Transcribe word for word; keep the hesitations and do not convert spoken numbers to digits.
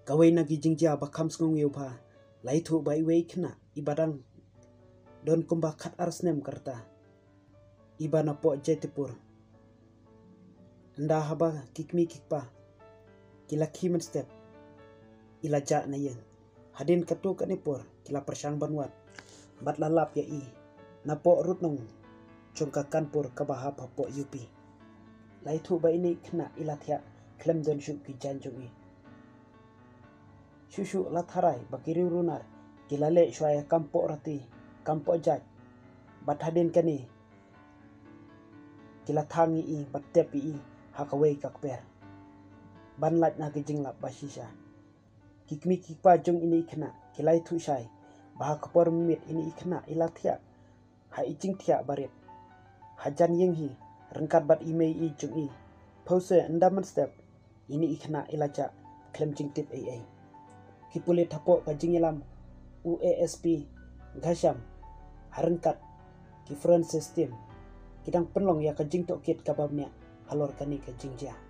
Kawai nagi jingja bakam sngong yupa. Lai thu bai wei khna ibadang don kumba khat arsnem karta. Ibana po jetipur. Nda haba kikmi kikpa. Kila kimen step. Ila ja na yen. Hadin katu kanipur kila persang banwat. Bat lalap ya i. Napo rut nong chungka kanpur kabaha papo yupi. Lai thu bai ni khna ila thya klem don shu ki janjungi. Shushu latharai bakiri runar kilale shwaya kampo rati kampo jaj bat hadin kani kila thangi i battep i hakawei kakper ban lat na ke jinglap basisa kikmi kikpa jung ini khna kilai thu sai bah kapor mit ini ikhna ilathia ha ijing thia baret hajan yeng hi rengkat bat imei i jung i pose ndaman step ini ikhna ilacha klem jing tip ai ai kipule thapo ka jingilam U A S P ghasham harengkat ki front system kidang penlong ya ka jing to kit kabamnya halor kani ka jingja.